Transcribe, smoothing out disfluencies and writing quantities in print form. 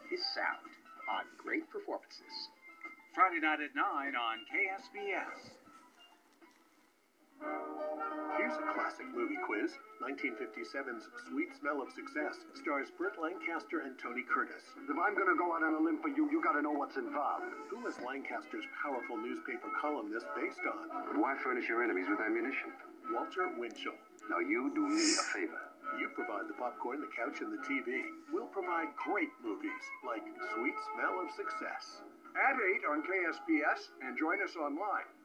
is sound on great performances. Friday night at 9 on KSBS. Here's a classic movie quiz. 1957's Sweet Smell of Success stars Burt Lancaster and Tony Curtis. If I'm going to go out on a limb for you, you got to know what's involved. Who was Lancaster's powerful newspaper columnist based on? But why furnish your enemies with ammunition? Walter Winchell. Now you do me a favor. You provide the popcorn, the couch, and the TV. We'll provide great movies like Sweet Smell of Success. At 8 on KSBS, and join us online.